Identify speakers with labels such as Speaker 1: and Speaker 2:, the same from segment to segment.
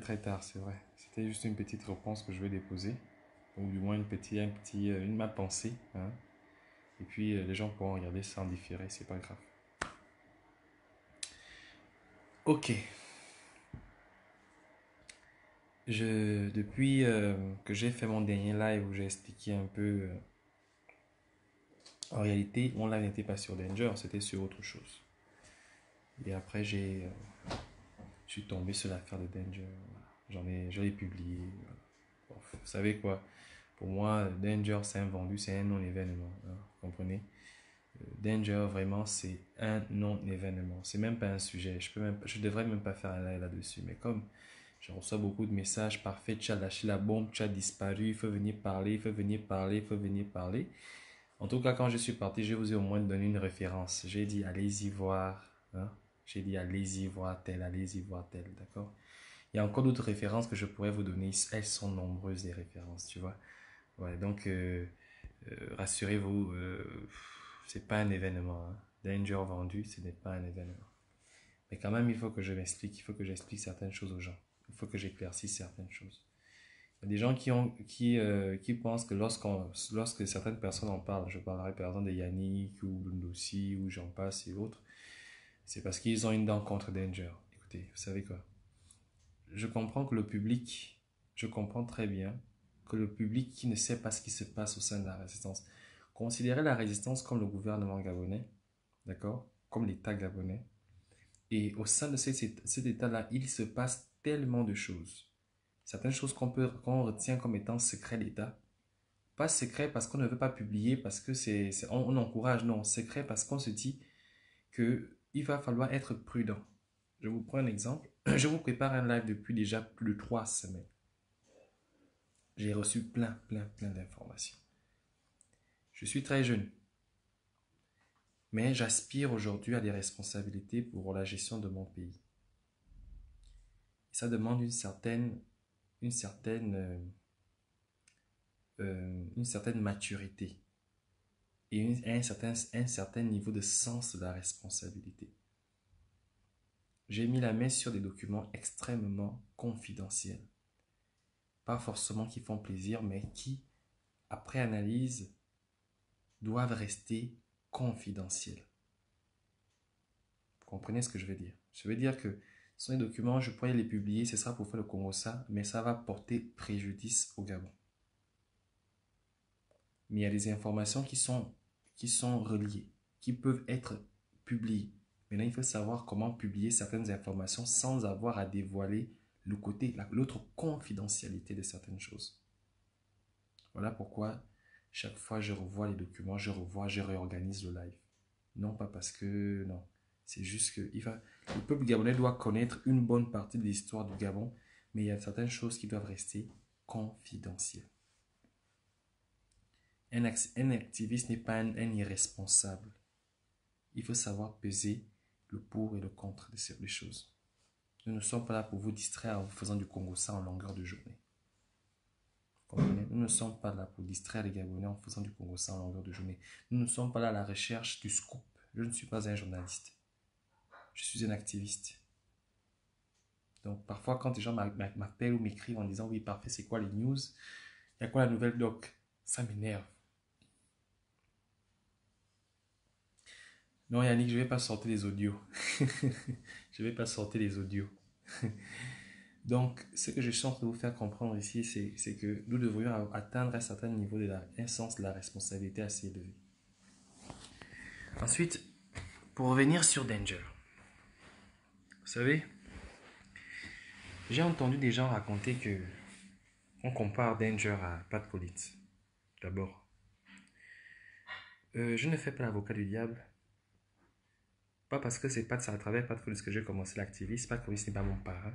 Speaker 1: très tard, c'est vrai. C'était juste une petite réponse que je vais déposer. Ou du moins ma pensée. Hein. Et puis les gens pourront regarder ça en différé, c'est pas grave. Ok. Depuis que j'ai fait mon dernier live où j'ai expliqué un peu. En réalité, mon live n'était pas sur Danger, c'était sur autre chose. Et après, je suis tombé sur l'affaire de Danger. Voilà. Je l'ai publié. Voilà. Bon, vous savez quoi? Pour moi, Danger, c'est un vendu, c'est un non-événement. Hein, vous comprenez? Danger, vraiment, c'est un non-événement. C'est même pas un sujet. Je devrais même pas faire un live là-dessus. Mais comme je reçois beaucoup de messages, parfait, tu as lâché la bombe, tu as disparu, il faut venir parler, il faut venir parler, il faut venir parler. En tout cas, quand je suis parti, je vous ai au moins donné une référence. J'ai dit, allez-y voir. Hein? J'ai dit, allez-y voir tel, allez-y voir tel. D'accord? Il y a encore d'autres références que je pourrais vous donner. Elles sont nombreuses, les références, tu vois. Ouais, donc, rassurez-vous, c'est pas un événement. Hein. Danger vendu, ce n'est pas un événement. Mais quand même, il faut que je m'explique. Il faut que j'explique certaines choses aux gens. Il faut que j'éclaircisse certaines choses. Il y a des gens qui pensent que lorsque certaines personnes en parlent, je parlerai par exemple de Yannick ou Lundossi ou j'en passe et autres, c'est parce qu'ils ont une dent contre Danger. Écoutez, vous savez quoi? Je comprends très bien que le public qui ne sait pas ce qui se passe au sein de la résistance, considérait la résistance comme le gouvernement gabonais, d'accord? Comme l'État gabonais. Et au sein de cet État-là, il se passe tellement de choses. Certaines choses qu'on retient comme étant secret d'État. Pas secret parce qu'on ne veut pas publier, parce que on encourage, non. Secret parce qu'on se dit qu'il va falloir être prudent. Je vous prends un exemple. Je vous prépare un live depuis déjà plus de 3 semaines. J'ai reçu plein d'informations. Je suis très jeune, mais j'aspire aujourd'hui à des responsabilités pour la gestion de mon pays. Et ça demande une certaine maturité et un certain niveau de sens de la responsabilité. J'ai mis la main sur des documents extrêmement confidentiels. Pas forcément qui font plaisir, mais qui, après analyse, doivent rester confidentiels. Vous comprenez ce que je veux dire? Je veux dire que ce sont des documents, je pourrais les publier, ce sera pour faire le Congo-ça, mais ça va porter préjudice au Gabon. Mais il y a des informations qui sont reliées, qui peuvent être publiées. Maintenant, il faut savoir comment publier certaines informations sans avoir à dévoiler l'autre confidentialité de certaines choses. Voilà pourquoi chaque fois je revois les documents, je réorganise le live. Non pas parce que, non. C'est juste que le peuple gabonais doit connaître une bonne partie de l'histoire du Gabon, mais il y a certaines choses qui doivent rester confidentielles. Un activiste n'est pas un irresponsable. Il faut savoir peser le pour et le contre de ces choses. Nous ne sommes pas là pour vous distraire en vous faisant du Congo-ça en longueur de journée. Comprenez? Nous ne sommes pas là pour distraire les Gabonais en faisant du Congo-ça en longueur de journée. Nous ne sommes pas là à la recherche du scoop. Je ne suis pas un journaliste. Je suis un activiste. Donc parfois quand les gens m'appellent ou m'écrivent en disant oui parfait c'est quoi les news, il y a quoi la nouvelle doc, ça m'énerve. Non Yannick, je vais pas sortir les audios. Je vais pas sortir les audios. Donc ce que je suis en train de vous faire comprendre ici, c'est que nous devrions atteindre un certain niveau un sens de la responsabilité assez élevé. Ensuite, pour revenir sur Danger, vous savez, j'ai entendu des gens raconter que on compare Danger à Pat Collins. D'abord, je ne fais pas l'avocat du diable. Pas parce que c'est à travers Pat Collins que j'ai commencé l'activisme. Pat Collins n'est pas mon parrain.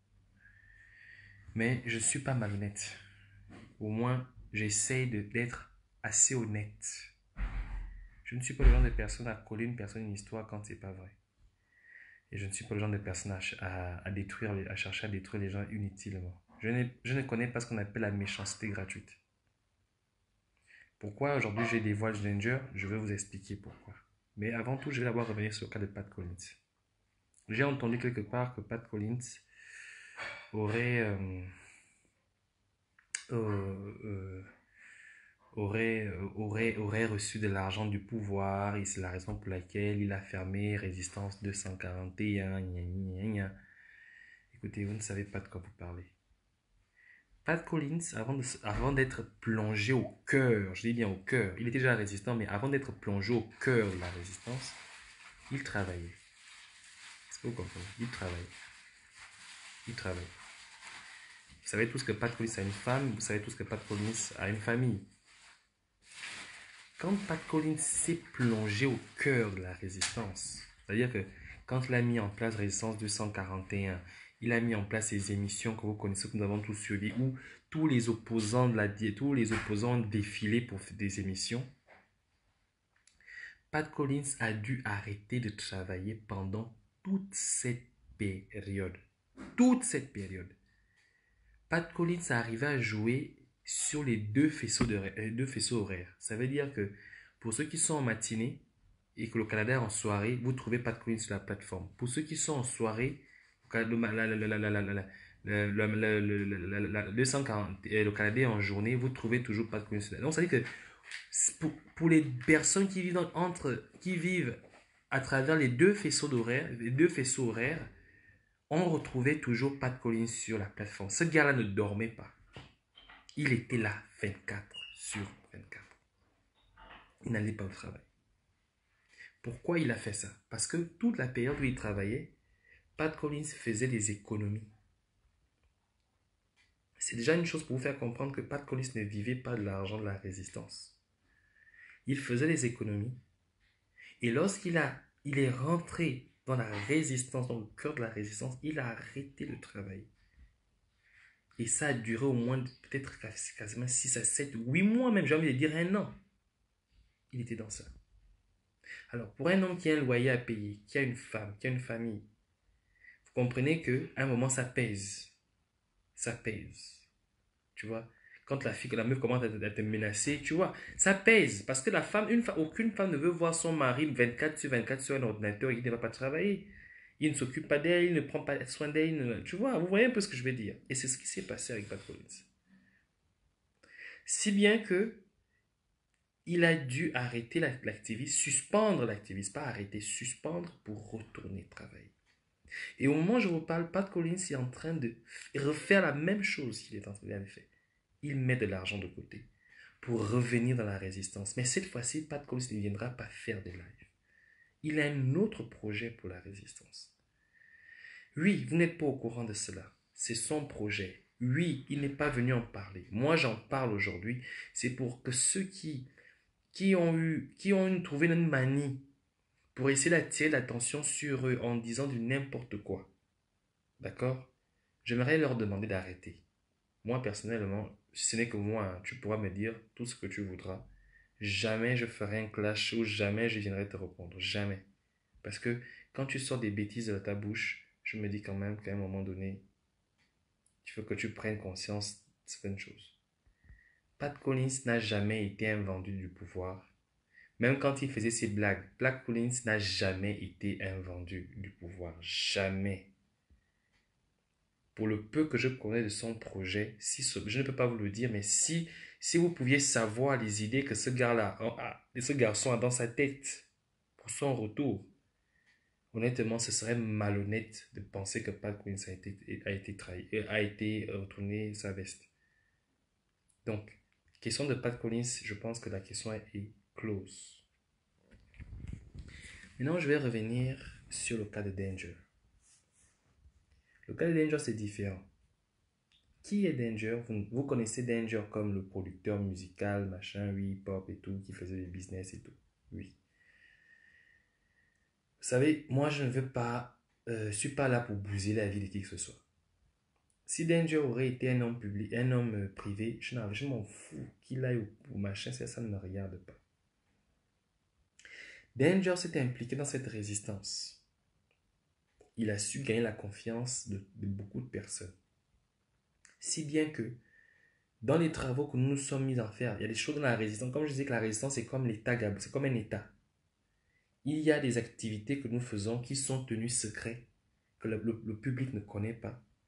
Speaker 1: Mais je ne suis pas malhonnête. Au moins, j'essaye d'être assez honnête. Je ne suis pas le genre de personne à coller une personne une histoire quand c'est pas vrai. Et je ne suis pas le genre de personne à chercher à détruire les gens inutilement. Je ne connais pas ce qu'on appelle la méchanceté gratuite. Pourquoi aujourd'hui je dévoile Danger? Je vais vous expliquer pourquoi. Mais avant tout, je vais d'abord revenir sur le cas de Pat Collins. J'ai entendu quelque part que Pat Collins aurait, euh, euh, aurait reçu de l'argent du pouvoir et c'est la raison pour laquelle il a fermé Résistance 241. Gna, gna, gna. Écoutez, vous ne savez pas de quoi vous parlez. Pat Collins, avant d'être plongé au cœur, je dis bien au cœur, il était déjà résistant, mais avant d'être plongé au cœur de la résistance, il travaillait. Est-ce que vous comprenez? Il travaillait. Il travaillait. Vous savez tous que Pat Collins a une femme, vous savez tous que Pat Collins a une famille. Quand Pat Collins s'est plongé au cœur de la résistance, c'est-à-dire que quand il a mis en place Résistance 241, il a mis en place ces émissions que vous connaissez, que nous avons tous suivies, où tous les opposants défilaient pour des émissions. Pat Collins a dû arrêter de travailler pendant toute cette période. Toute cette période. Pat Collins a arrivé à jouer sur les deux faisceaux horaires. Ça veut dire que pour ceux qui sont en matinée et que le Canada est en soirée, vous trouvez Pat Collins sur la plateforme. Pour ceux qui sont en soirée, le Canada est en journée, vous trouvez toujours Pat Collins. Donc ça veut dire que pour les personnes qui vivent à travers les deux faisceaux horaires, on retrouvait toujours Pat Collins sur la plateforme. Ce gars-là ne dormait pas. Il était là 24 sur 24. Il n'allait pas au travail. Pourquoi il a fait ça? Parce que toute la période où il travaillait, Pat Collins faisait des économies. C'est déjà une chose pour vous faire comprendre que Pat Collins ne vivait pas de l'argent de la résistance. Il faisait des économies. Et lorsqu'il est rentré dans la résistance, dans le cœur de la résistance, il a arrêté de travailler. Et ça a duré au moins peut-être quasiment 6 à 7, 8 mois même, j'ai envie de dire un an. Il était dans ça. Alors, pour un homme qui a un loyer à payer, qui a une femme, qui a une famille, vous comprenez qu'à un moment, ça pèse. Ça pèse. Tu vois, quand la meuf commence à te menacer, tu vois, ça pèse. Parce que aucune femme ne veut voir son mari 24 sur 24 sur un ordinateur et il ne va pas travailler. Il ne s'occupe pas d'elle, il ne prend pas soin d'elle. Tu vois, vous voyez un peu ce que je veux dire. Et c'est ce qui s'est passé avec Pat Collins. Si bien que il a dû arrêter l'activiste, suspendre l'activiste, pas arrêter, suspendre pour retourner travailler. Et au moment où je vous parle, Pat Collins est en train de refaire la même chose qu'il est en train de faire. Il met de l'argent de côté pour revenir dans la résistance. Mais cette fois-ci, Pat Collins ne viendra pas faire des lives. Il a un autre projet pour la résistance. Oui, vous n'êtes pas au courant de cela. C'est son projet. Oui, il n'est pas venu en parler. Moi, j'en parle aujourd'hui. C'est pour que ceux qui ont trouvé une manie pour essayer d'attirer l'attention sur eux en disant du n'importe quoi. D'accord? J'aimerais leur demander d'arrêter. Moi, personnellement, ce n'est que moi, hein, tu pourras me dire tout ce que tu voudras. Jamais je ferai un clash ou jamais je viendrai te répondre. Jamais. Parce que quand tu sors des bêtises de ta bouche, je me dis quand même qu'à un moment donné, il faut que tu prennes conscience de certaines choses. Pat Collins n'a jamais été un vendu du pouvoir. Même quand il faisait ses blagues, Pat Collins n'a jamais été un vendu du pouvoir. Jamais. Pour le peu que je connais de son projet, je ne peux pas vous le dire, mais si vous pouviez savoir les idées que ce garçon a dans sa tête pour son retour, honnêtement, ce serait malhonnête de penser que Pat Collins a été trahi, a été retourné sa veste. Donc, question de Pat Collins, je pense que la question est close. Maintenant, je vais revenir sur le cas de Danger. Le cas de Danger, c'est différent. Qui est Danger? Vous connaissez Danger comme le producteur musical, machin, oui, hip-hop et tout, qui faisait des business et tout. Oui. Vous savez, moi, je ne veux pas, suis pas là pour bouser la vie de qui que ce soit. Si Danger aurait été un homme public, un homme privé, je m'en fous qu'il aille au machin, ça ne me regarde pas. Danger s'était impliqué dans cette résistance. Il a su gagner la confiance de beaucoup de personnes. Si bien que dans les travaux que nous nous sommes mis à faire, il y a des choses dans la résistance. Comme je disais que la résistance, c'est comme l'État, c'est comme un État. Il y a des activités que nous faisons qui sont tenues secrètes, que le public ne connaît pas.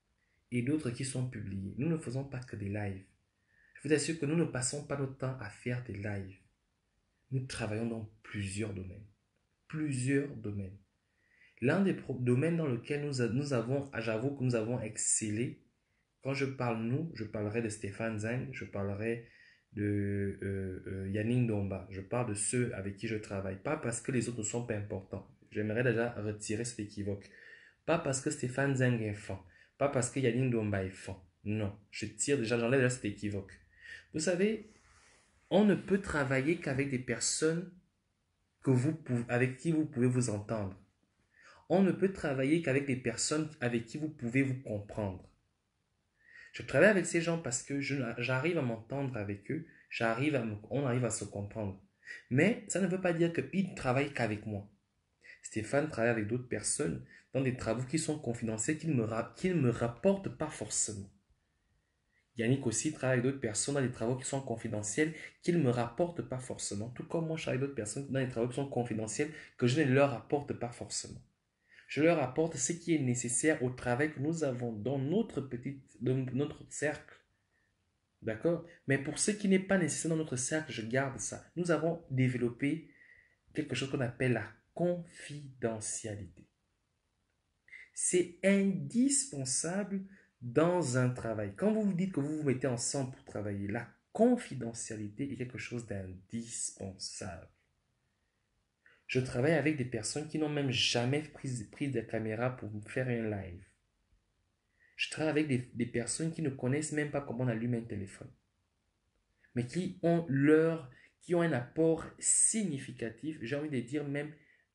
Speaker 1: et d'autres qui sont publiés. Nous ne faisons pas que des lives. Je vous assure que nous ne passons pas notre temps à faire des lives. Nous travaillons dans plusieurs domaines. Plusieurs domaines. L'un des domaines dans lequel j'avoue que nous avons excellé, quand je parle nous, je parlerai de Stéphane Zeng, je parlerai de Yannick Domba. Je parle de ceux avec qui je travaille. Pas parce que les autres ne sont pas importants. J'aimerais déjà retirer cet équivoque. Pas parce que Stéphane Zeng est fin. Pas parce que Yannick Domba est fin. Non, j'enlève déjà cet équivoque. Vous savez, on ne peut travailler qu'avec des personnes avec qui vous pouvez vous entendre. On ne peut travailler qu'avec des personnes avec qui vous pouvez vous comprendre. Je travaille avec ces gens parce que j'arrive à m'entendre avec eux, on arrive à se comprendre. Mais ça ne veut pas dire qu'ils ne travaillent qu'avec moi. Stéphane travaille avec d'autres personnes dans des travaux qui sont confidentiels, qui ne me rapportent pas forcément. Yannick aussi travaille avec d'autres personnes dans des travaux qui sont confidentiels, qui ne me rapportent pas forcément. Tout comme moi, je travaille avec d'autres personnes dans des travaux qui sont confidentiels, que je ne leur apporte pas forcément. Je leur apporte ce qui est nécessaire au travail que nous avons dans notre cercle. D'accord? Mais pour ce qui n'est pas nécessaire dans notre cercle, je garde ça. Nous avons développé quelque chose qu'on appelle la confidentialité. C'est indispensable dans un travail. Quand vous vous dites que vous vous mettez ensemble pour travailler, la confidentialité est quelque chose d'indispensable. Je travaille avec des personnes qui n'ont même jamais pris de caméra pour me faire un live. Je travaille avec des personnes qui ne connaissent même pas comment on allume un téléphone, mais qui ont un apport significatif, j'ai envie de dire même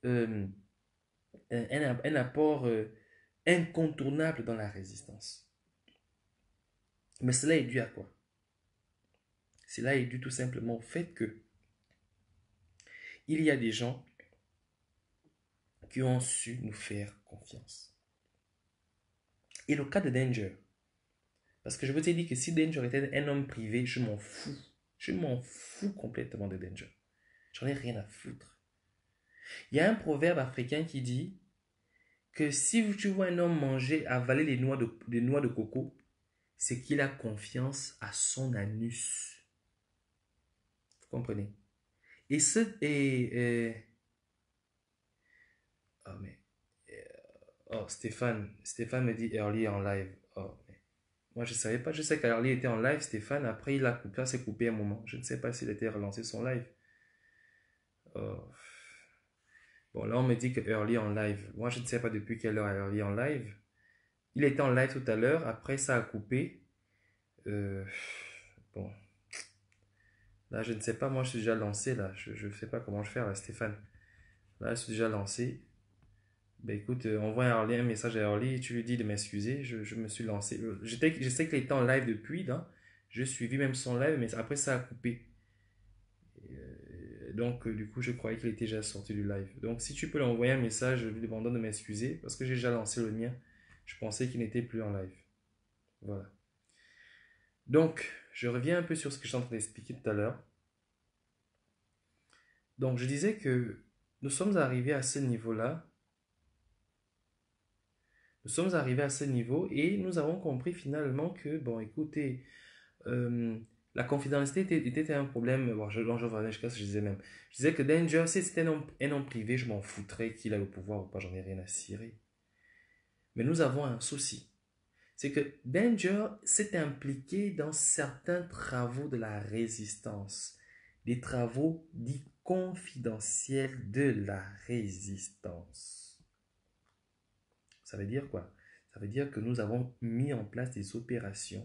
Speaker 1: un apport incontournable dans la résistance. Mais cela est dû à quoi? Cela est dû tout simplement au fait que il y a des gens qui ont su nous faire confiance. Et le cas de Danger, parce que je vous ai dit que si Danger était un homme privé, je m'en fous. Je m'en fous complètement de Danger. J'en ai rien à foutre. Il y a un proverbe africain qui dit que si tu vois un homme avaler les noix de coco, c'est qu'il a confiance à son anus. Vous comprenez? Oh, mais... Oh, Stéphane me dit Early en live. Oh, mais... Moi, je ne savais pas. Je sais qu'Early était en live, Stéphane. Après, il s'est coupé un moment. Je ne sais pas s'il était relancé son live. Oh. Bon, là, on me dit que Early en live. Moi, je ne sais pas depuis quelle heure Early en live. Il était en live tout à l'heure. Après, ça a coupé. Bon. Là, je ne sais pas. Moi, je suis déjà lancé. Là, je ne sais pas comment je fais, là, Stéphane. Là, je suis déjà lancé. Ben écoute, envoie un message à Early et tu lui dis de m'excuser. Je me suis lancé. Je sais qu'il était en live depuis, là. Je suivi même son live, mais après, ça a coupé. Donc, du coup, je croyais qu'il était déjà sorti du live. Donc, si tu peux lui envoyer un message lui demandant de m'excuser, parce que j'ai déjà lancé le mien, je pensais qu'il n'était plus en live. Voilà. Donc, je reviens un peu sur ce que je suis en train d'expliquer tout à l'heure. Donc, je disais que nous sommes arrivés à ce niveau-là. Nous sommes arrivés à ce niveau et nous avons compris finalement que, bon, écoutez, la confidentialité était un problème. Bon, je revenais jusqu'à ce que je disais même. Je disais que Danger, si c'était un homme privé, je m'en foutrais qu'il ait le pouvoir ou pas, j'en ai rien à cirer. Mais nous avons un souci. C'est que Danger s'est impliqué dans certains travaux de la résistance. Des travaux dits confidentiels de la résistance. Ça veut dire quoi? Ça veut dire que nous avons mis en place des opérations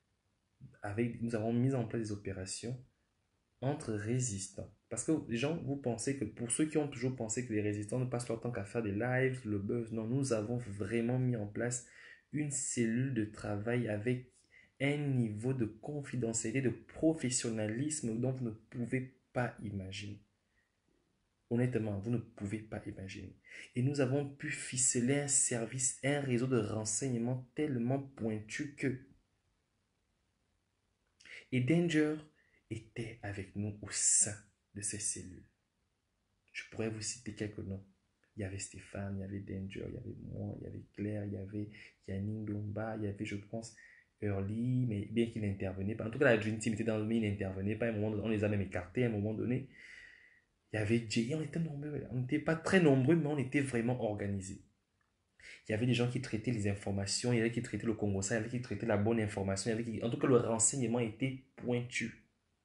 Speaker 1: entre résistants. Parce que les gens, vous pensez que pour ceux qui ont toujours pensé que les résistants ne passent leur temps qu'à faire des lives, le buzz, non, nous avons vraiment mis en place une cellule de travail avec un niveau de confidentialité, de professionnalisme dont vous ne pouvez pas imaginer. Honnêtement, vous ne pouvez pas imaginer. Et nous avons pu ficeler un service, un réseau de renseignements tellement pointu que... Et Danger était avec nous au sein de ces cellules. Je pourrais vous citer quelques noms. Il Il y avait Stéphane, il y avait Danger, il y avait moi, il y avait Claire, il y avait Yannick Domba, il y avait, je pense, Early, mais bien qu'il n'intervenait pas. En tout cas, la Dream Team était dans le mais il n'intervenait pas. À un moment, on les a même écartés à un moment donné. Il y avait Jay, on était nombreux. On n'était pas très nombreux, mais on était vraiment organisés. Il y avait des gens qui traitaient les informations, il y avait qui traitaient le Congo, il y avait qui traitaient la bonne information, il y avait qui... en tout cas, le renseignement était pointu.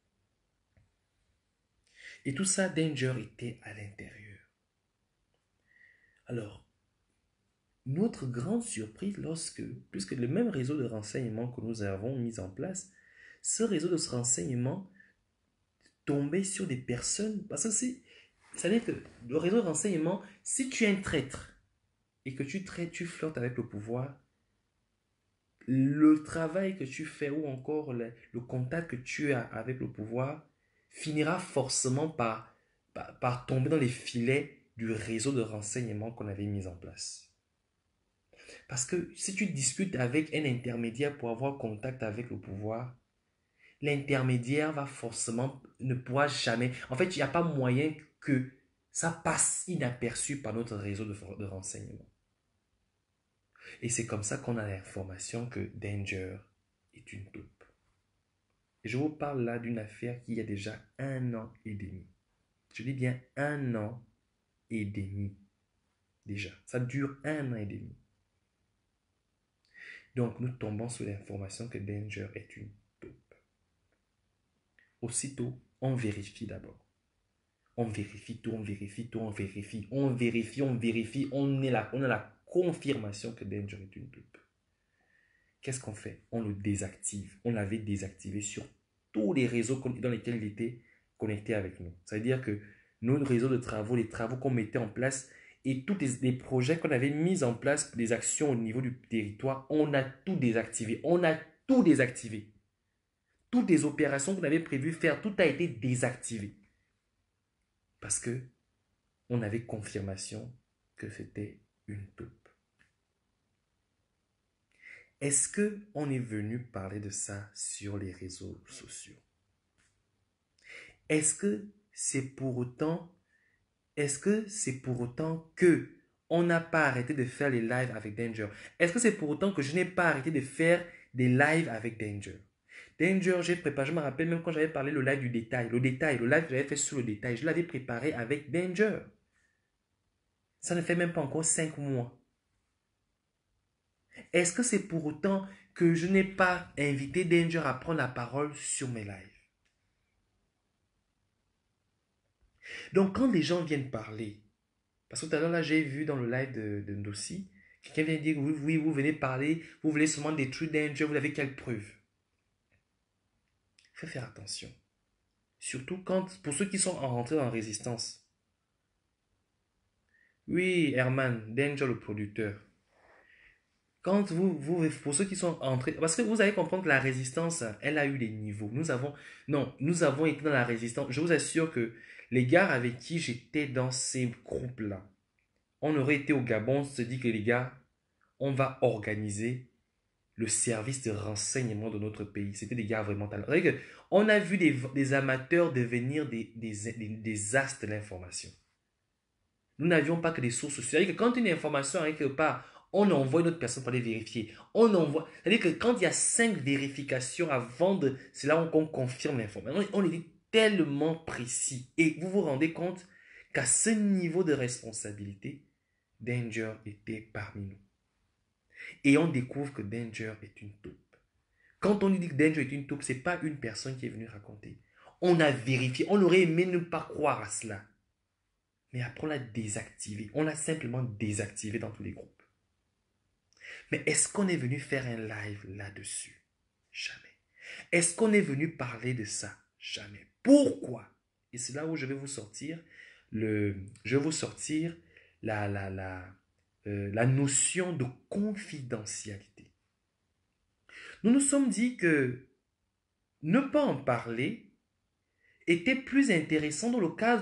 Speaker 1: Et tout ça, Danger était à l'intérieur. Alors, notre grande surprise puisque le même réseau de renseignement que nous avons mis en place, ce réseau de renseignement tombait sur des personnes, parce que ça veut dire que le réseau de renseignement, si tu es un traître et que tu flirtes avec le pouvoir, le travail que tu fais ou encore le contact que tu as avec le pouvoir finira forcément par tomber dans les filets du réseau de renseignement qu'on avait mis en place. Parce que si tu discutes avec un intermédiaire pour avoir contact avec le pouvoir, l'intermédiaire va forcément, ne pourra jamais... En fait, il n'y a pas moyen que ça passe inaperçu par notre réseau de renseignement. Et c'est comme ça qu'on a l'information que Danger est une taupe. Et je vous parle là d'une affaire qui a déjà 1 an et demi. Je dis bien 1 an et demi. Déjà, ça dure 1 an et demi. Donc, nous tombons sur l'information que Danger est une taupe. Aussitôt, on vérifie d'abord. On vérifie tout, on vérifie tout, on vérifie. On vérifie, on vérifie. On a la confirmation que Danger est une taupe. Qu'est-ce qu'on fait? On le désactive. On l'avait désactivé sur tous les réseaux dans lesquels il était connecté avec nous. C'est-à-dire que nos réseaux de travaux, les travaux qu'on mettait en place et tous les projets qu'on avait mis en place, des actions au niveau du territoire, on a tout désactivé. On a tout désactivé. Toutes les opérations qu'on avait prévu faire, tout a été désactivé. Parce que on avait confirmation que c'était une taupe. Est-ce qu'on est venu parler de ça sur les réseaux sociaux? Est-ce que c'est pour autant que on n'a pas arrêté de faire les lives avec Danger? Est-ce que c'est pour autant que je n'ai pas arrêté de faire des lives avec Danger? Danger, j'ai préparé, je me rappelle même quand j'avais parlé le live du détail. Le live que j'avais fait sur le détail, je l'avais préparé avec Danger. Ça ne fait même pas encore 5 mois. Est-ce que c'est pour autant que je n'ai pas invité Danger à prendre la parole sur mes lives? Donc, quand les gens viennent parler, parce que tout à l'heure, là, j'ai vu dans le live de Ndossi, quelqu'un vient dire, oui, oui, vous venez parler, vous voulez seulement détruire Danger, vous avez quelle preuve? Il faut faire attention. Surtout pour ceux qui sont rentrés en résistance. Oui, Herman, Danger le producteur. Pour ceux qui sont entrés, parce que vous allez comprendre que la résistance, elle a eu des niveaux. Nous avons été dans la résistance. Je vous assure que les gars avec qui j'étais dans ces groupes-là, on aurait été au Gabon, on se dit que les gars, on va organiser le service de renseignement de notre pays. C'était des gars vraiment talents. On a vu des amateurs devenir des astres de l'information. Nous n'avions pas que des sources. C'est-à-dire que quand une information arrive quelque part, on envoie une autre personne pour les vérifier. C'est-à-dire que quand il y a 5 vérifications avant c'est là qu'on confirme l'information. On est tellement précis. Et vous vous rendez compte qu'à ce niveau de responsabilité, Danger était parmi nous. Et on découvre que Danger est une taupe. Quand on dit que Danger est une taupe, ce n'est pas une personne qui est venue raconter. On a vérifié. On aurait aimé ne pas croire à cela. Mais après, on l'a désactivé. On l'a simplement désactivé dans tous les groupes. Mais est-ce qu'on est venu faire un live là-dessus? Jamais. Est-ce qu'on est venu parler de ça? Jamais. Pourquoi? Et c'est là où je vais vous sortir la notion de confidentialité. Nous nous sommes dit que ne pas en parler était plus intéressant dans le cas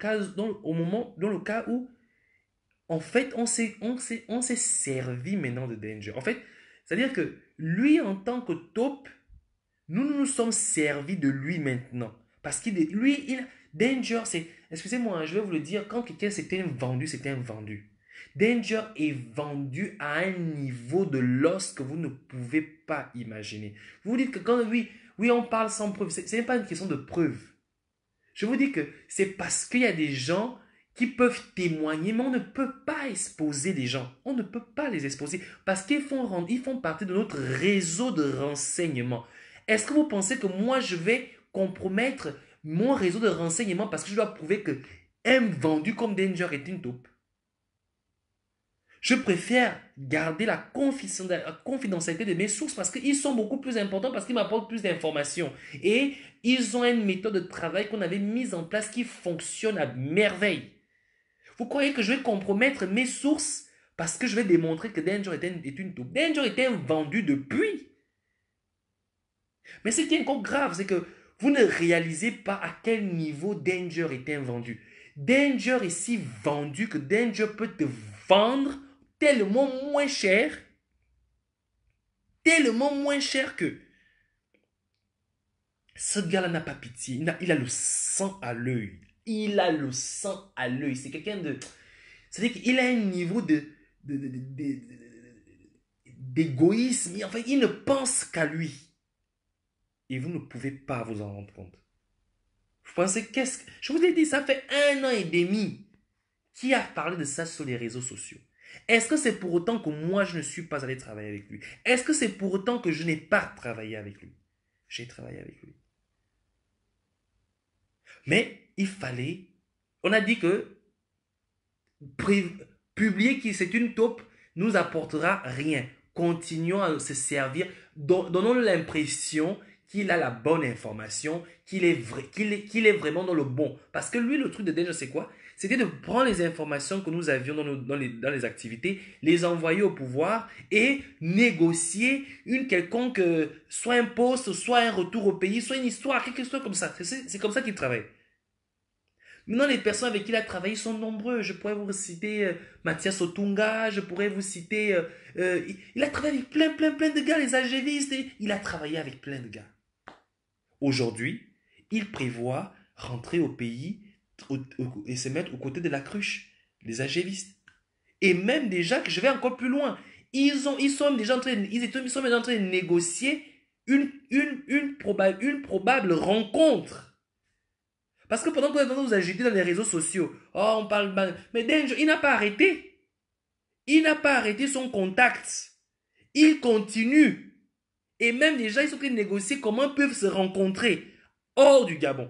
Speaker 1: où en fait on s'est servi maintenant de Danger. En fait, c'est-à-dire que lui en tant que taupe, nous nous sommes servis de lui maintenant parce Danger, c'est, excusez-moi, hein, je vais vous le dire, quand quelqu'un c'était un vendu, c'était un vendu. Danger est vendu à un niveau de l'os que vous ne pouvez pas imaginer. Vous vous dites que quand, oui, oui, on parle sans preuve, c'est pas une question de preuve. Je vous dis que c'est parce qu'il y a des gens qui peuvent témoigner, mais on ne peut pas exposer les gens. On ne peut pas les exposer parce ils font partie de notre réseau de renseignement. Est-ce que vous pensez que moi, je vais compromettre mon réseau de renseignement parce que je dois prouver que un vendu comme Danger est une taupe? Je préfère garder la confidentialité de mes sources parce qu'ils sont beaucoup plus importants, parce qu'ils m'apportent plus d'informations. Et ils ont une méthode de travail qu'on avait mise en place qui fonctionne à merveille. Vous croyez que je vais compromettre mes sources parce que je vais démontrer que Danger est une taupe? Danger était vendu depuis. Mais ce qui est encore grave, c'est que vous ne réalisez pas à quel niveau Danger est vendu. Danger est si vendu que Danger peut te vendre tellement moins cher que ce gars-là n'a pas pitié. Il a le sang à l'œil. Il a le sang à l'œil. C'est quelqu'un de... C'est-à-dire qu'il a un niveau d'égoïsme. Enfin, il ne pense qu'à lui. Et vous ne pouvez pas vous en rendre compte. Vous pensez qu'est-ce que... Je vous ai dit, ça fait 1 an et demi qu'il a parlé de ça sur les réseaux sociaux. Est-ce que c'est pour autant que moi, je ne suis pas allé travailler avec lui? Est-ce que c'est pour autant que je n'ai pas travaillé avec lui? J'ai travaillé avec lui. Mais il fallait... On a dit que publier que c'est une taupe nous apportera rien. Continuons à se servir. Donnons l'impression qu'il a la bonne information, qu'il est, qu'il est vraiment dans le bon. Parce que lui, le truc de Danger, c'est quoi? C'était de prendre les informations que nous avions dans les activités, les envoyer au pouvoir et négocier une quelconque, soit un poste, soit un retour au pays, soit une histoire, quelque chose comme ça. C'est comme ça qu'il travaille. Maintenant, les personnes avec qui il a travaillé sont nombreux. Je pourrais vous citer Mathias Otunga, je pourrais vous citer... il a travaillé avec plein de gars, les AGVistes. Il a travaillé avec plein de gars. Aujourd'hui, il prévoit rentrer au pays et se mettre aux côtés de la cruche, les AGVistes. Et même déjà, que je vais encore plus loin, ils sont déjà en train de négocier une probable rencontre. Parce que pendant que vous vous agitez dans les réseaux sociaux, oh, on parle mal. Mais Danger, il n'a pas arrêté. Il n'a pas arrêté son contact. Il continue. Et même déjà, ils sont en train de négocier comment ils peuvent se rencontrer hors du Gabon.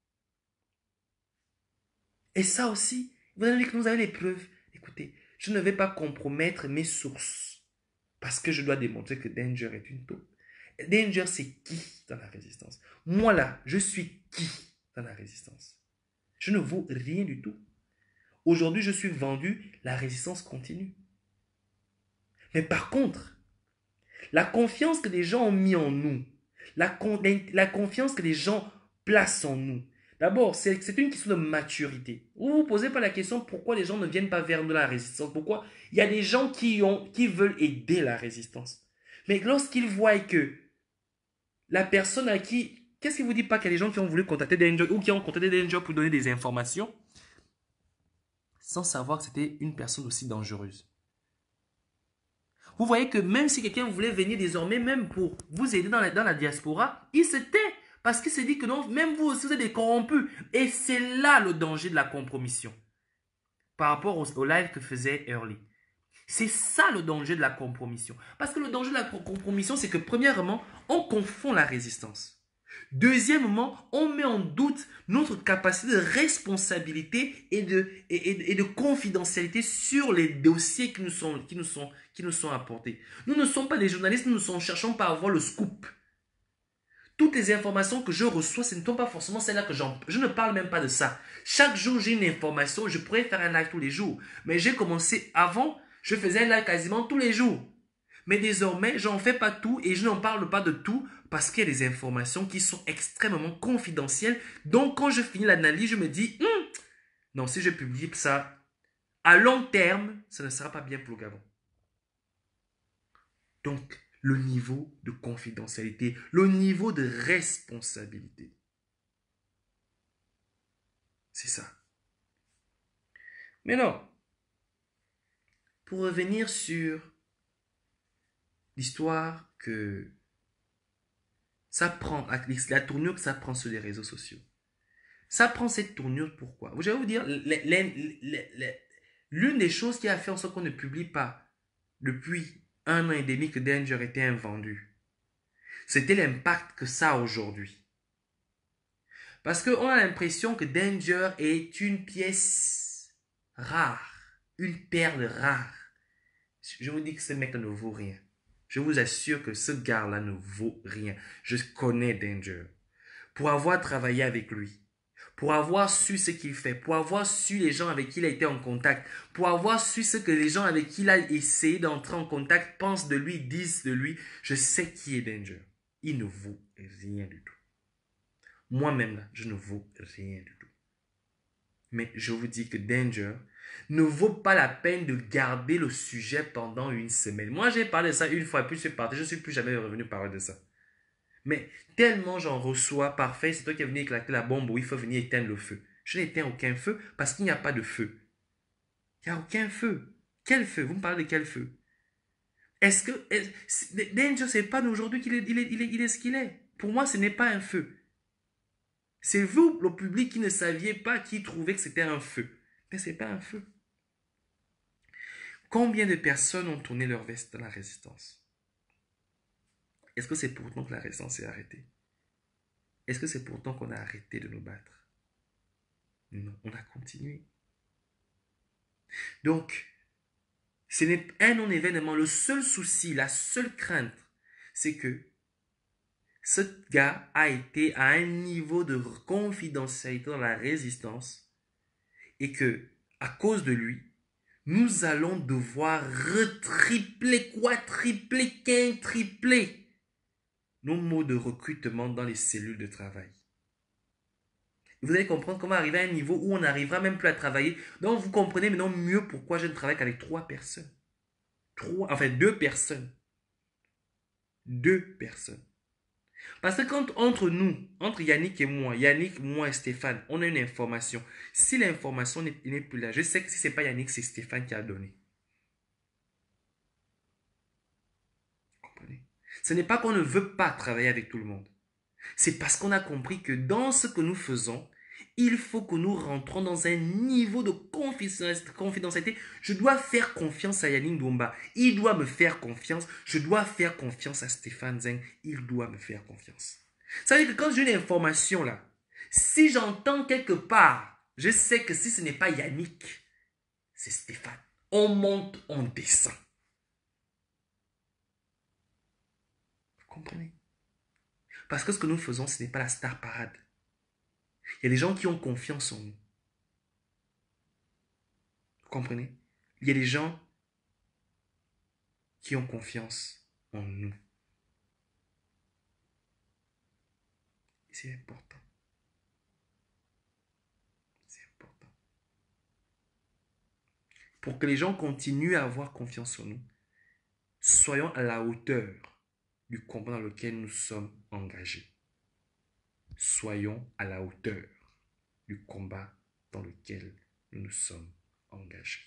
Speaker 1: Et ça aussi, vous avez dit que nous avons les preuves. Écoutez, je ne vais pas compromettre mes sources parce que je dois démontrer que Danger est une taupe. Danger, c'est qui dans la résistance? Moi là, je suis qui dans la résistance? Je ne vaux rien du tout. Aujourd'hui, je suis vendu, la résistance continue. Mais par contre, la confiance que les gens ont mis en nous, la confiance que les gens placent en nous, d'abord, c'est une question de maturité. Vous ne vous posez pas la question pourquoi les gens ne viennent pas vers nous la résistance. Pourquoi? Il y a des gens qui veulent aider la résistance. Mais lorsqu'ils voient que la personne à qui... Qu'est-ce qui ne vous dit pas qu'il y a des gens qui ont voulu contacter Danger ou qui ont contacté Danger pour donner des informations sans savoir que c'était une personne aussi dangereuse? Vous voyez que même si quelqu'un voulait venir désormais, même pour vous aider dans la diaspora, il se tait. Parce qu'il se dit que non, même vous aussi, vous êtes des corrompus. Et c'est là le danger de la compromission. Par rapport au live que faisait Early. C'est ça le danger de la compromission. Parce que le danger de la compromission, c'est que premièrement, on confond la résistance. Deuxièmement, on met en doute notre capacité de responsabilité et de confidentialité sur les dossiers qui nous sont apportés. Nous ne sommes pas des journalistes, nous ne cherchons pas à avoir le scoop. Toutes les informations que je reçois, ce ne sont pas forcément celles-là que je ne parle même pas de ça. Chaque jour, j'ai une information, je pourrais faire un live tous les jours. Mais j'ai commencé avant, je faisais un live quasiment tous les jours. Mais désormais, j'en fais pas tout et je n'en parle pas de tout parce qu'il y a des informations qui sont extrêmement confidentielles. Donc, quand je finis l'analyse, je me dis, non, si je publie ça, à long terme, ça ne sera pas bien pour le Gabon. Donc, le niveau de confidentialité, le niveau de responsabilité.
Speaker 2: C'est ça. Mais non. Pour revenir sur l'histoire que ça prend, la tournure que ça prend sur les réseaux sociaux. Ça prend cette tournure pourquoi? Je vais vous dire, l'une des choses qui a fait en sorte qu'on ne publie pas depuis 1 an et demi que Danger était invendu, c'était l'impact que ça a aujourd'hui. Parce qu'on a l'impression que Danger est une pièce rare, une perle rare. Je vous dis que ce mec ne vaut rien. Je vous assure que ce gars-là ne vaut rien. Je connais Danger. Pour avoir travaillé avec lui, pour avoir su ce qu'il fait, pour avoir su les gens avec qui il a été en contact, pour avoir su ce que les gens avec qui il a essayé d'entrer en contact pensent de lui, disent de lui, je sais qui est Danger. Il ne vaut rien du tout. Moi-même, là, je ne vaux rien du tout. Mais je vous dis que Danger ne vaut pas la peine de garder le sujet pendant une semaine. Moi, j'ai parlé de ça une fois, puis je suis parti, je ne suis plus jamais revenu parler de ça. Mais tellement j'en reçois, parfait, c'est toi qui es venu éclater la bombe où il faut venir éteindre le feu. Je n'éteins aucun feu parce qu'il n'y a pas de feu. Il n'y a aucun feu. Quel feu? Vous me parlez de quel feu? Est-ce que... Danger, c'est pas d'aujourd'hui qu'il est ce qu'il est. Pour moi, ce n'est pas un feu. C'est vous, le public, qui ne saviez pas, qui trouvait que c'était un feu. Mais ce n'est pas un feu. Combien de personnes ont tourné leur veste dans la résistance? Est-ce que c'est pourtant que la résistance s'est arrêtée? Est-ce que c'est pourtant qu'on a arrêté de nous battre? Non, on a continué. Donc, ce n'est un non-événement. Le seul souci, la seule crainte, c'est que ce gars a été à un niveau de confidentialité dans la résistance et que, à cause de lui, nous allons devoir retripler, quadrupler, quintripler nos mots de recrutement dans les cellules de travail. Vous allez comprendre comment arriver à un niveau où on n'arrivera même plus à travailler. Donc, vous comprenez maintenant mieux pourquoi je ne travaille qu'avec 3 personnes. 2 personnes. 2 personnes. Parce que quand entre nous, entre Yannick, moi et Stéphane, on a une information. Si l'information n'est plus là, je sais que si ce n'est pas Yannick, c'est Stéphane qui a donné. Vous comprenez? Ce n'est pas qu'on ne veut pas travailler avec tout le monde. C'est parce qu'on a compris que dans ce que nous faisons, il faut que nous rentrons dans un niveau de confidentialité. Je dois faire confiance à Yannick Domba. Il doit me faire confiance. Je dois faire confiance à Stéphane Zeng. Il doit me faire confiance. Ça veut dire que quand j'ai une information là, si j'entends quelque part, je sais que si ce n'est pas Yannick, c'est Stéphane. On monte, on descend. Vous comprenez? Parce que ce que nous faisons, ce n'est pas la star parade. Il y a des gens qui ont confiance en nous. Vous comprenez? Il y a des gens qui ont confiance en nous. Et c'est important. C'est important. Pour que les gens continuent à avoir confiance en nous, soyons à la hauteur du combat dans lequel nous sommes engagés. Soyons à la hauteur du combat dans lequel nous nous sommes engagés.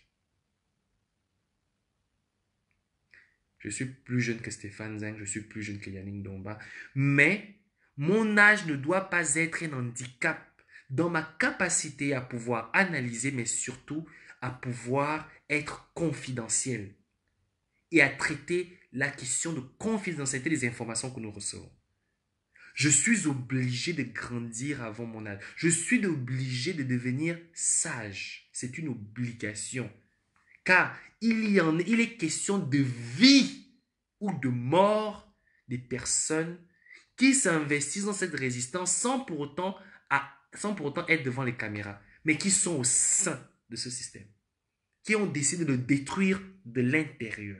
Speaker 2: Je suis plus jeune que Stéphane Zeng, je suis plus jeune que Yannick Domba, mais mon âge ne doit pas être un handicap dans ma capacité à pouvoir analyser, mais surtout à pouvoir être confidentiel et à traiter la question de confidentialité des informations que nous recevons. Je suis obligé de grandir avant mon âge. Je suis obligé de devenir sage. C'est une obligation. Car il est question de vie ou de mort des personnes qui s'investissent dans cette résistance sans pour autant être devant les caméras, mais qui sont au sein de ce système, qui ont décidé de le détruire de l'intérieur.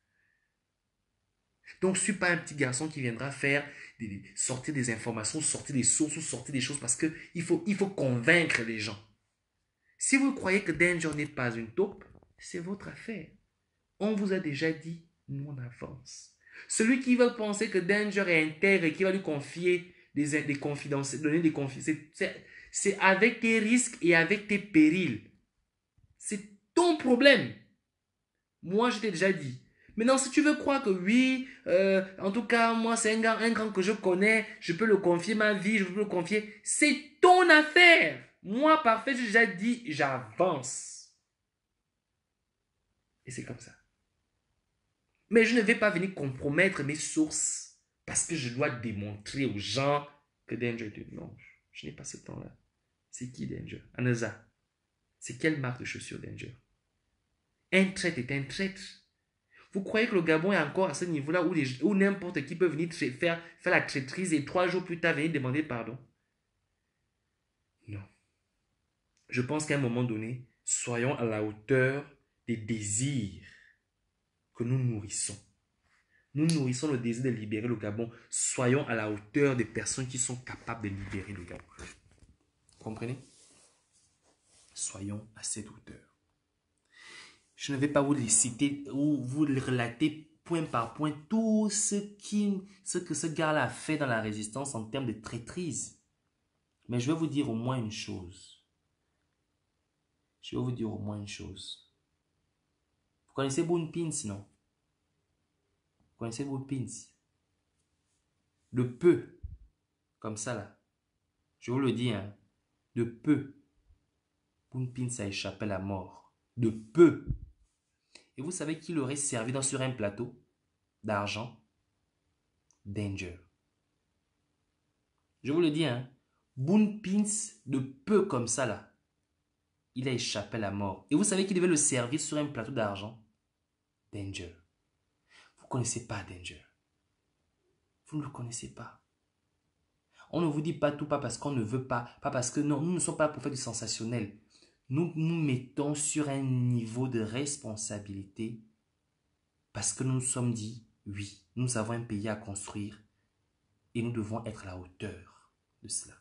Speaker 2: Donc, je ne suis pas un petit garçon qui viendra sortir des informations, sortir des sources ou sortir des choses parce qu'il faut convaincre les gens. Si vous croyez que Danger n'est pas une taupe, c'est votre affaire. On vous a déjà dit, nous on avance. Celui qui va penser que Danger est intègre et qui va lui confier des confidences, donner des confidences, C'est avec tes risques et avec tes périls. C'est ton problème. Moi, je t'ai déjà dit. Maintenant, si tu veux croire que oui, en tout cas, moi, c'est un grand que je connais, je peux le confier ma vie, je peux le confier, c'est ton affaire. Moi, parfait, j'ai déjà dit, j'avance. Et c'est comme ça. Mais je ne vais pas venir compromettre mes sources parce que je dois démontrer aux gens que Danger est une... Non, je n'ai pas ce temps-là. C'est qui Danger? Anaza. C'est quelle marque de chaussures Danger? Un traître est un traître. Vous croyez que le Gabon est encore à ce niveau-là où n'importe qui peut venir faire la traîtrise et 3 jours plus tard venir demander pardon? Non. Je pense qu'à un moment donné, soyons à la hauteur des désirs que nous nourrissons. Nous nourrissons le désir de libérer le Gabon. Soyons à la hauteur des personnes qui sont capables de libérer le Gabon. Comprenez? Soyons à cette hauteur. Je ne vais pas vous les citer ou vous les relater point par point tout ce que ce gars-là a fait dans la résistance en termes de traîtrise. Mais je vais vous dire au moins une chose. Je vais vous dire au moins une chose. Vous connaissez Boon Pins, non? Vous connaissez Boon Pins? De peu, comme ça là. Je vous le dis, hein. De peu. Boon Pins a échappé à la mort. De peu. Et vous savez qui l'aurait servi sur un plateau d'argent? Danger. Je vous le dis, hein. Boon Pins, de peu comme ça là, il a échappé à la mort. Et vous savez qui devait le servir sur un plateau d'argent? Danger. Vous ne connaissez pas Danger. Vous ne le connaissez pas. On ne vous dit pas tout, pas parce qu'on ne veut pas, pas parce que non, nous ne sommes pas pour faire du sensationnel. Nous nous mettons sur un niveau de responsabilité parce que nous nous sommes dit, oui, nous avons un pays à construire et nous devons être à la hauteur de cela.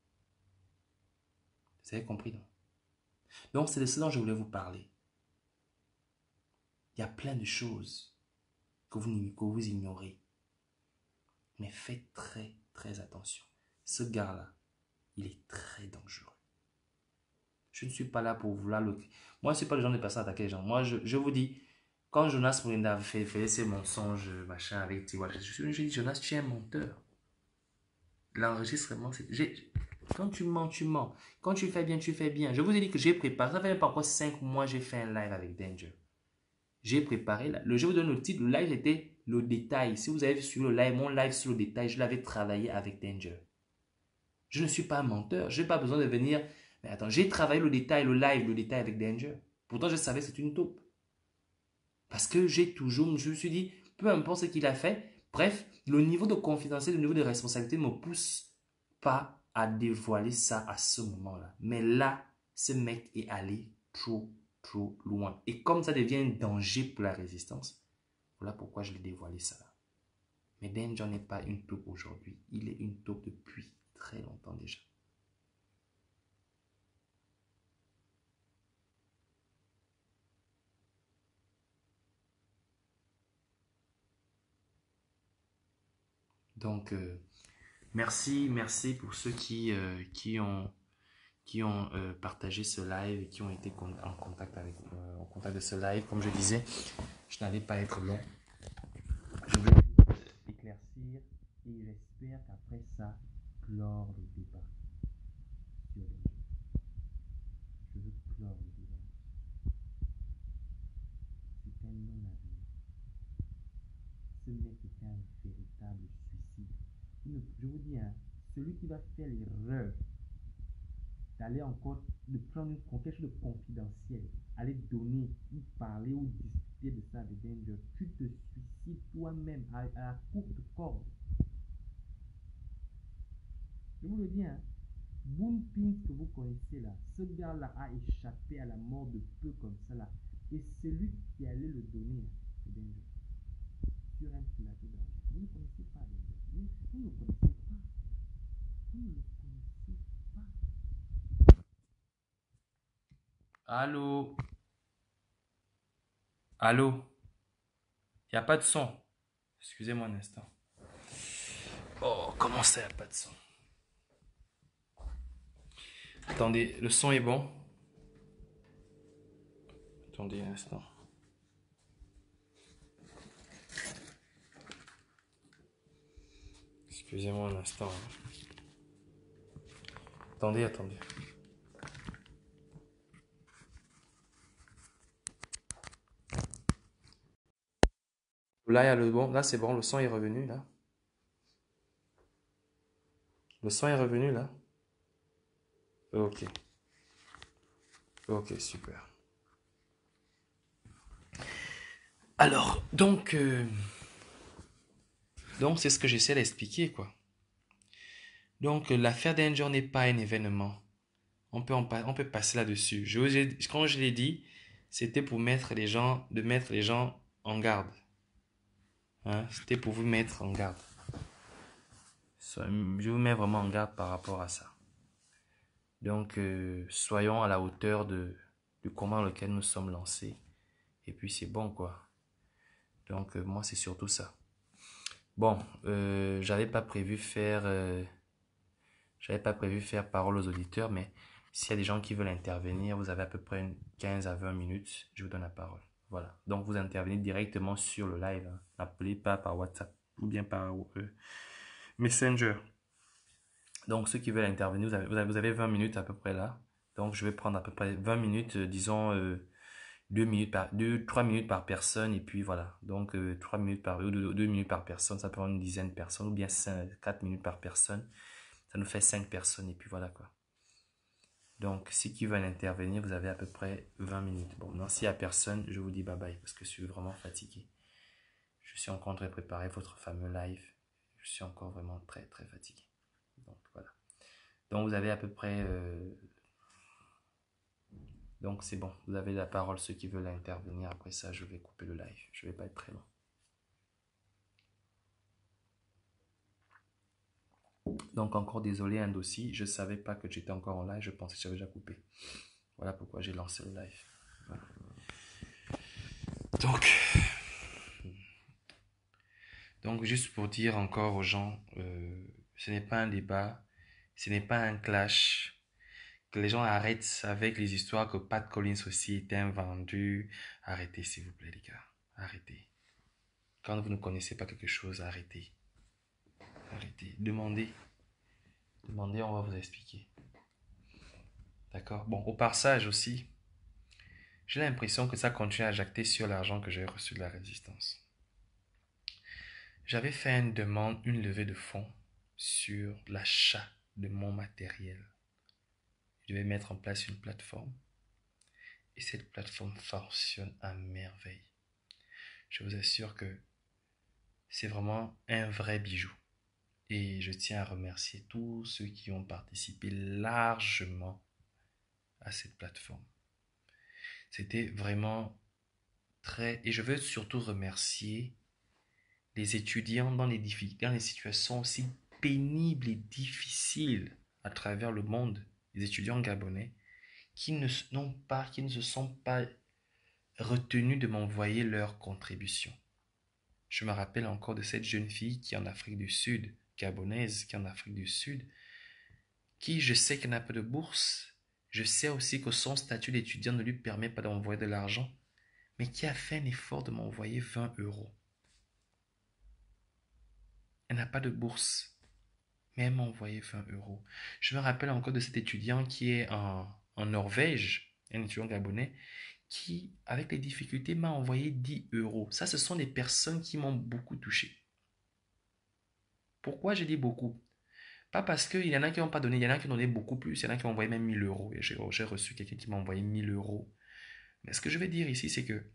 Speaker 2: Vous avez compris, non? Donc, c'est de ce dont je voulais vous parler. Il y a plein de choses que vous ignorez. Mais faites très, très attention. Ce gars-là, il est très dangereux. Je ne suis pas là pour vouloir le... Moi, je ne suis pas le genre de personne à attaquer les gens. Moi, je vous dis, quand Jonas Mourinda fait ses mensonges, machin, avec Tiwa, je dis, Jonas, tu es un menteur. L'enregistrement, c'est... Quand tu mens, tu mens. Quand tu fais bien, tu fais bien. Je vous ai dit que j'ai préparé. Ça fait même pas encore 5 mois, j'ai fait un live avec Danger. J'ai préparé. Je vous donne le titre. Le live était le détail. Si vous avez suivi le live, mon live sur le détail, je l'avais travaillé avec Danger. Je ne suis pas un menteur. Je n'ai pas besoin de venir... Mais attends, j'ai travaillé le détail le détail avec Danger. Pourtant, je savais que c'est une taupe. Parce que je me suis dit, peu importe ce qu'il a fait, bref, le niveau de confidentialité, le niveau de responsabilité ne me pousse pas à dévoiler ça à ce moment-là. Mais là, ce mec est allé trop loin. Et comme ça devient un danger pour la résistance, voilà pourquoi je l'ai dévoilé ça là. Mais Danger n'est pas une taupe aujourd'hui. Il est une taupe depuis très longtemps déjà. Donc, merci pour ceux qui ont partagé ce live et qui ont été en contact de ce live. Comme je disais, je n'allais pas être long. Je voulais éclaircir et j'espère qu'après ça, clore le débat. Je veux clore le débat. C'est un non-avenir. Ce mec est un véritable suicide. Je vous dis, hein, celui qui va faire l'erreur d'aller encore, de prendre quelque chose de confidentiel, aller donner, ou parler, ou discuter de ça avec Danger, tu te suicides toi-même à la courte corde. Je vous le dis, hein, Boon Pins que vous connaissez là, ce gars-là a échappé à la mort de peu comme ça là, et celui qui allait le donner, c'est Danger. Sur un plateau d'argent. Vous ne connaissez pas Danger. Vous ne connaissez pas. Vous ne le connaissez pas. Allô? Allô? Il n'y a pas de son. Excusez-moi un instant. Oh, comment ça, il n'y a pas de son? Attendez, le son est bon? Attendez un instant. Excusez-moi un instant. Attendez, attendez. Là, il y a le bon. Là, c'est bon. Le son est revenu, là. Le son est revenu, là. Ok. Ok, super. Alors, donc c'est ce que j'essaie d'expliquer, quoi. Donc, l'affaire Danger n'est pas un événement. On peut passer là-dessus. Quand je l'ai dit, c'était pour mettre les gens, de mettre les gens en garde. Hein? C'était pour vous mettre en garde. Je vous mets vraiment en garde par rapport à ça. Donc, soyons à la hauteur du combat dans lequel nous sommes lancés. Et puis, c'est bon, quoi. Donc, moi, c'est surtout ça. Bon, j'avais pas prévu faire parole aux auditeurs, mais s'il y a des gens qui veulent intervenir, vous avez à peu près 15 à 20 minutes, je vous donne la parole. Voilà. Donc, vous intervenez directement sur le live. Hein. N'appelez pas par WhatsApp ou bien par Messenger. Donc, ceux qui veulent intervenir, vous avez 20 minutes à peu près là. Donc, je vais prendre à peu près 20 minutes, disons 3 minutes par personne. Et puis voilà. Donc, 3 minutes par, 2 minutes par personne, ça peut prendre une dizaine de personnes. Ou bien 4 minutes par personne. Ça nous fait 5 personnes. Et puis voilà quoi. Donc, ceux qui veulent intervenir, vous avez à peu près 20 minutes. Bon, non, s'il n'y a personne, je vous dis bye bye parce que je suis vraiment fatigué. Je suis encore en train de préparer votre fameux live. Je suis encore vraiment très très fatigué. Donc, voilà. Donc, vous avez à peu près... Donc, c'est bon. Vous avez la parole, ceux qui veulent intervenir. Après ça, je vais couper le live. Je ne vais pas être très long. Donc, encore désolé, un dossier. Je ne savais pas que j'étais encore en live. Je pensais que j'avais déjà coupé. Voilà pourquoi j'ai lancé le live. Voilà. Donc, juste pour dire encore aux gens, ce n'est pas un débat, ce n'est pas un clash. Que les gens arrêtent avec les histoires que Pat Collins aussi était un vendu. Arrêtez, s'il vous plaît, les gars. Arrêtez. Quand vous ne connaissez pas quelque chose, arrêtez. Arrêtez. Demandez. Demandez, on va vous expliquer. D'accord? Bon, au passage aussi, j'ai l'impression que ça continue à jacter sur l'argent que j'ai reçu de la résistance. J'avais fait une demande, une levée de fonds sur l'achat de mon matériel. Je vais mettre en place une plateforme. Et cette plateforme fonctionne à merveille. Je vous assure que c'est vraiment un vrai bijou. Et je tiens à remercier tous ceux qui ont participé largement à cette plateforme. C'était vraiment très... Et je veux surtout remercier les étudiants dans les situations aussi pénibles et difficiles à travers le monde, les étudiants gabonais, qui ne se sont pas retenus de m'envoyer leur contribution. Je me rappelle encore de cette jeune fille qui est en Afrique du Sud, gabonaise, qui est en Afrique du Sud, qui je sais qu'elle n'a pas de bourse, je sais aussi que son statut d'étudiant ne lui permet pas d'envoyer de l'argent, mais qui a fait un effort de m'envoyer 20 euros. Elle n'a pas de bourse, mais elle m'a envoyé 20 euros. Je me rappelle encore de cet étudiant qui est en Norvège, un étudiant gabonais, qui, avec les difficultés, m'a envoyé 10 euros. Ça, ce sont des personnes qui m'ont beaucoup touché. Pourquoi j'ai dit beaucoup? Pas parce qu'il y en a qui n'ont pas donné, il y en a qui ont donné beaucoup plus, il y en a qui m'ont envoyé même 1000 euros. Et j'ai reçu quelqu'un qui m'a envoyé 1000 euros. Mais ce que je veux dire ici, c'est que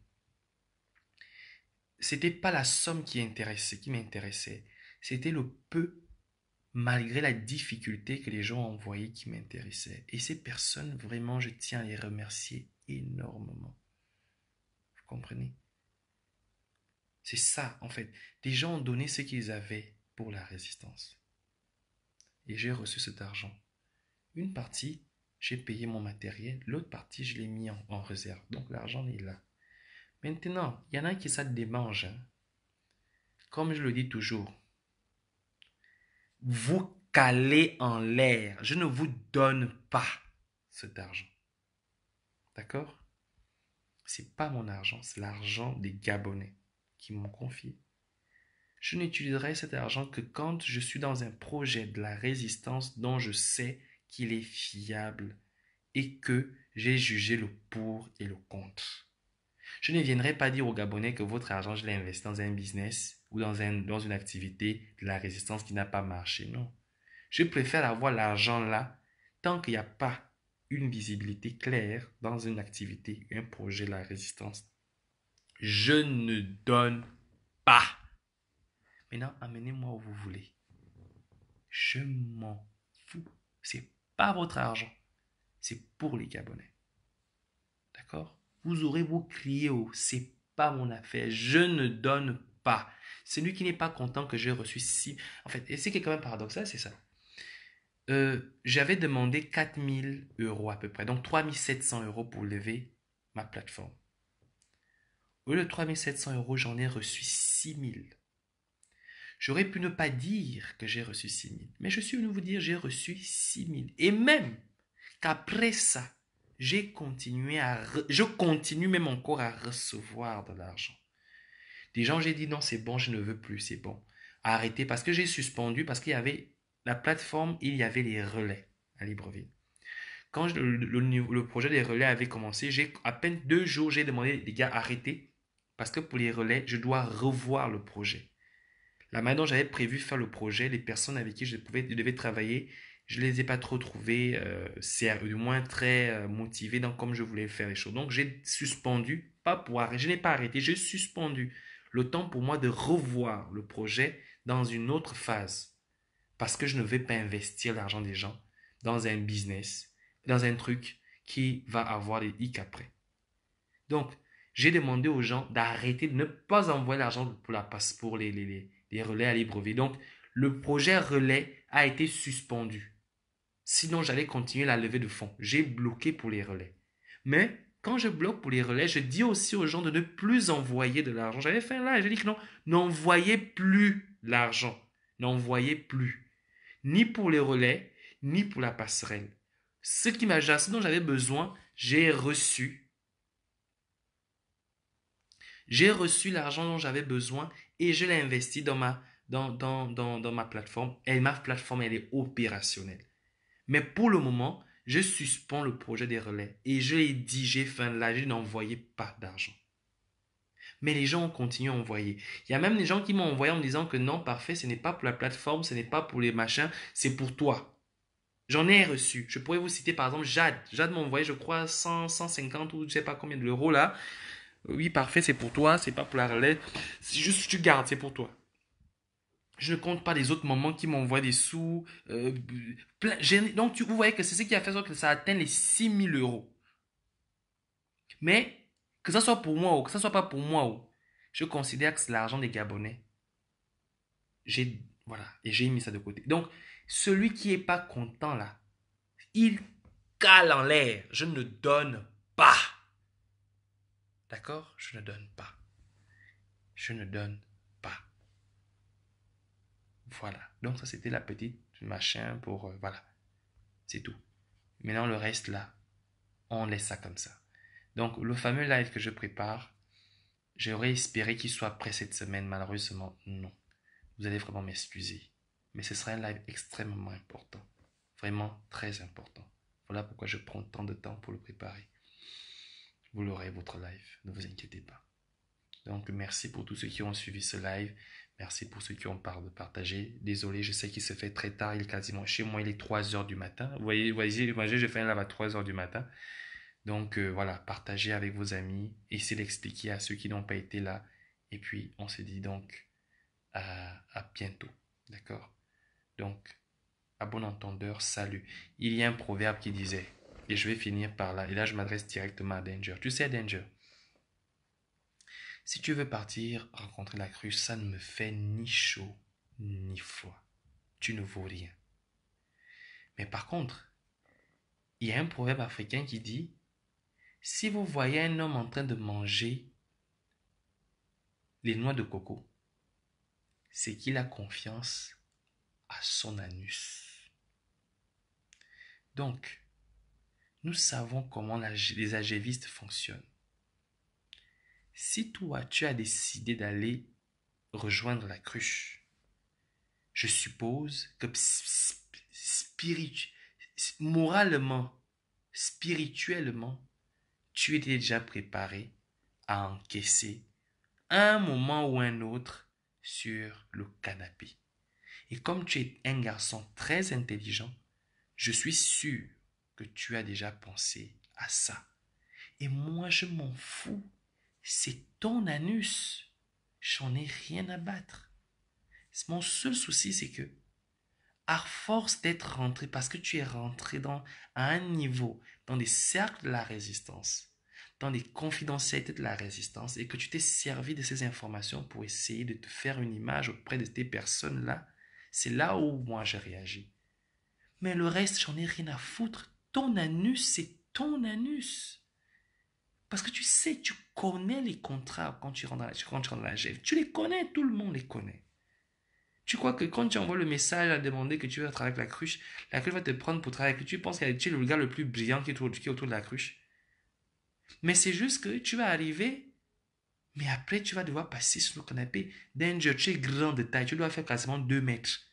Speaker 2: c'était pas la somme qui m'intéressait. C'était le peu, malgré la difficulté que les gens ont envoyé, qui m'intéressait. Et ces personnes, vraiment, je tiens à les remercier énormément. Vous comprenez? C'est ça, en fait. Les gens ont donné ce qu'ils avaient pour la résistance. Et j'ai reçu cet argent. Une partie, j'ai payé mon matériel. L'autre partie, je l'ai mis en réserve. Donc, l'argent est là. Maintenant, il y en a qui ça démange. Hein. Comme je le dis toujours, vous calez en l'air. Je ne vous donne pas. cet argent. D'accord? C'est pas mon argent, c'est l'argent des Gabonais qui m'ont confié. Je n'utiliserai cet argent que quand je suis dans un projet de la résistance dont je sais qu'il est fiable et que j'ai jugé le pour et le contre. Je ne viendrai pas dire aux Gabonais que votre argent, je l'ai investi dans un business ou dans une activité de la résistance qui n'a pas marché. Non. Je préfère avoir l'argent là tant qu'il n'y a pas une visibilité claire dans une activité, un projet de la résistance. Je ne donne pas. Maintenant, amenez-moi où vous voulez. Je m'en fous. C'est pas votre argent. C'est pour les Gabonais. D'accord? Vous aurez beau crier haut, c'est pas mon affaire. Je ne donne pas. Celui qui n'est pas content que j'ai reçu si... En fait, et c'est quand même paradoxal, c'est ça. J'avais demandé 4000 euros à peu près, donc 3700 euros pour lever ma plateforme. Au lieu de 3700 euros, j'en ai reçu 6000. J'aurais pu ne pas dire que j'ai reçu 6000, mais je suis venu vous dire j'ai reçu 6000. Et même qu'après ça, je continue même encore à recevoir de l'argent. Des gens, j'ai dit non, c'est bon, je ne veux plus, c'est bon. Arrêtez parce que j'ai suspendu, parce qu'il y avait la plateforme, il y avait les relais à Libreville. Quand le projet des relais avait commencé, j'ai à peine 2 jours, j'ai demandé les gars arrêtez parce que pour les relais, je dois revoir le projet. La manière dont j'avais prévu faire le projet, les personnes avec qui je devais travailler, je ne les ai pas trop trouvées, du moins très motivées dans comme je voulais faire les choses. Donc j'ai suspendu, pas pour arrêter, je n'ai pas arrêté, j'ai suspendu le temps pour moi de revoir le projet dans une autre phase. Parce que je ne vais pas investir l'argent des gens dans un business, dans un truc qui va avoir des hicks après. Donc, j'ai demandé aux gens d'arrêter de ne pas envoyer l'argent pour la passe pour les relais à Libreville. Donc, le projet relais a été suspendu. Sinon, j'allais continuer la levée de fonds. J'ai bloqué pour les relais. Mais quand je bloque pour les relais, je dis aussi aux gens de ne plus envoyer de l'argent. J'avais fait là, j'ai dit que non, n'envoyez plus l'argent. N'envoyez plus. Ni pour les relais, ni pour la passerelle. Ce dont j'avais besoin, j'ai reçu. J'ai reçu l'argent dont j'avais besoin et je l'ai investi dans ma plateforme. Et ma plateforme, elle est opérationnelle. Mais pour le moment, je suspends le projet des relais. Et je l'ai dit, j'ai fait un live, je n'envoyais pas d'argent. Mais les gens ont continué à envoyer. Il y a même des gens qui m'ont envoyé en me disant que non, parfait, ce n'est pas pour la plateforme, ce n'est pas pour les machins, c'est pour toi. J'en ai reçu. Je pourrais vous citer par exemple Jade. Jade m'a envoyé, je crois, 150 ou je ne sais pas combien d'euros là. Oui, parfait, c'est pour toi, c'est pas pour la relais. C'est juste, tu gardes, c'est pour toi. Je ne compte pas les autres moments qui m'envoient des sous. Donc, vous voyez que c'est ce qui a fait que ça atteint les 6000 euros. Mais, que ça soit pour moi ou que ça soit pas pour moi, je considère que c'est l'argent des Gabonais. Voilà, et j'ai mis ça de côté. Donc, celui qui est pas content là, il cale en l'air. Je ne donne pas. D'accord? Je ne donne pas. Je ne donne pas. Voilà. Donc ça, c'était la petite machin pour... voilà. C'est tout. Maintenant, le reste là, on laisse ça comme ça. Donc, le fameux live que je prépare, j'aurais espéré qu'il soit prêt cette semaine. Malheureusement, non. Vous allez vraiment m'excuser. Mais ce sera un live extrêmement important. Vraiment très important. Voilà pourquoi je prends tant de temps pour le préparer. Vous l'aurez, votre live. Ne vous inquiétez pas. Donc, merci pour tous ceux qui ont suivi ce live. Merci pour ceux qui ont partagé. Désolé, je sais qu'il se fait très tard. Il est quasiment, chez moi, il est 3 heures du matin. Vous voyez, je fais un live à 3 heures du matin. Donc, voilà, partagez avec vos amis. Essayez d'expliquer à ceux qui n'ont pas été là. Et puis, on se dit donc à bientôt. D'accord? Donc, à bon entendeur, salut. Il y a un proverbe qui disait, et je vais finir par là, et là, je m'adresse directement à Danger. Tu sais, Danger, si tu veux partir rencontrer la crue, ça ne me fait ni chaud ni froid. Tu ne vaux rien. Mais par contre, il y a un proverbe africain qui dit, si vous voyez un homme en train de manger les noix de coco, c'est qu'il a confiance à son anus. Donc, Nous savons comment les AGVistes fonctionnent. Si toi, tu as décidé d'aller rejoindre la cruche, je suppose que moralement, spirituellement, tu étais déjà préparé à encaisser un moment ou un autre sur le canapé. Et comme tu es un garçon très intelligent, je suis sûr que tu as déjà pensé à ça. Et moi, je m'en fous. C'est ton anus. J'en ai rien à battre. Mon seul souci, c'est que, à force d'être rentré, parce que tu es rentré à un niveau, dans des cercles de la résistance, dans des confidentialités de la résistance, et que tu t'es servi de ces informations pour essayer de te faire une image auprès de ces personnes-là, c'est là où moi j'ai réagi. Mais le reste, j'en ai rien à foutre. Ton anus, c'est ton anus. Parce que tu sais, tu connais les contrats quand tu rentres dans la GF. Tu les connais, tout le monde les connaît. Tu crois que quand tu envoies le message à demander que tu veux travailler avec la cruche va te prendre pour travailler avec lui. Tu penses que tu es le gars le plus brillant qui est autour de la cruche. Mais c'est juste que tu vas arriver, mais après tu vas devoir passer sur le canapé. Danger, tu es grand de taille, tu dois faire quasiment 2 mètres.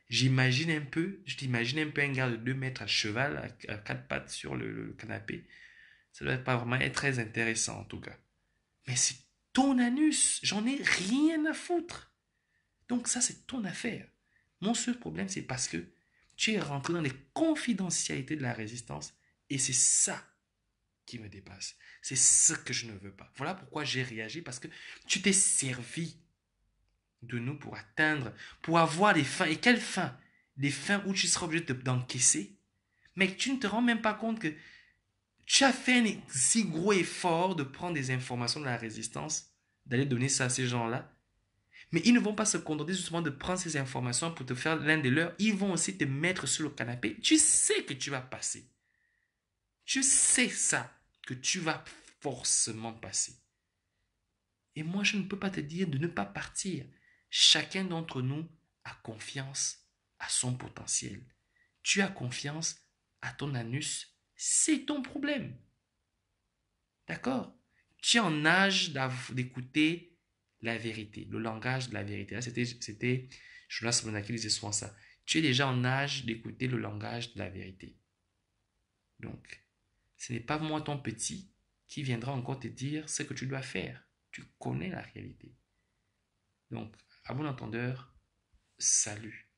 Speaker 2: Je t'imagine un peu un gars de 2 mètres à cheval, à 4 pattes sur le canapé. Ça doit pas vraiment être très intéressant en tout cas. Mais c'est ton anus, j'en ai rien à foutre. Donc ça, c'est ton affaire. Mon seul problème, c'est parce que tu es rentré dans les confidentialités de la résistance et c'est ça qui me dépasse. C'est ce que je ne veux pas. Voilà pourquoi j'ai réagi, parce que tu t'es servi de nous pour atteindre, pour avoir des fins. Et quelles fins? Des fins où tu seras obligé d'encaisser. Mais tu ne te rends même pas compte que tu as fait un si gros effort de prendre des informations de la résistance, d'aller donner ça à ces gens-là. Mais ils ne vont pas se contenter justement de prendre ces informations pour te faire l'un des leurs. Ils vont aussi te mettre sur le canapé. Tu sais que tu vas passer. Tu sais ça, que tu vas forcément passer. Et moi, je ne peux pas te dire de ne pas partir. Chacun d'entre nous a confiance à son potentiel. Tu as confiance à ton anus, c'est ton problème. D'accord? Tu es en âge d'écouter la vérité, le langage de la vérité. Là, c'était Jonas Monak qui disait souvent ça. Tu es déjà en âge d'écouter le langage de la vérité. Donc, ce n'est pas moi, ton petit, qui viendra encore te dire ce que tu dois faire. Tu connais la réalité. Donc, à bon entendeur, salut.